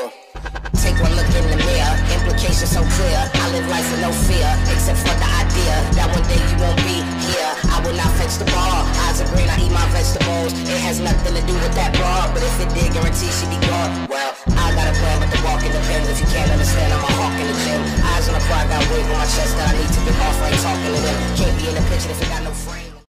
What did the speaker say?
Yo, take one look in the mirror, implications so clear. I live life with no fear, except for the idea that one day you won't be here. I will not fetch the ball, eyes are green, I eat my vegetables. It has nothing to do with that broad, but if it did, guarantee she be gone. Well, I got a plan, but the wall